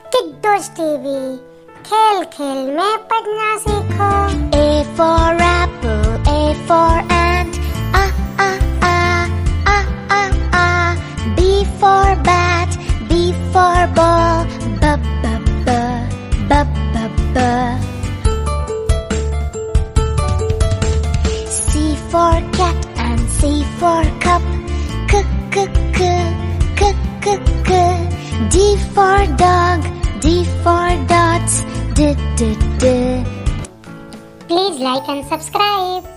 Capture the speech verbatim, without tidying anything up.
किड्डूस TV, खेल खेल में पढ़ना सीखो। A for apple, A for ant, ah ah ah, ah ah ah. B for bat, B for ball, b b b, b b b. C for cat and C for cup, k k k, k k k. D for dog, D for dots, d d d. Please like and subscribe.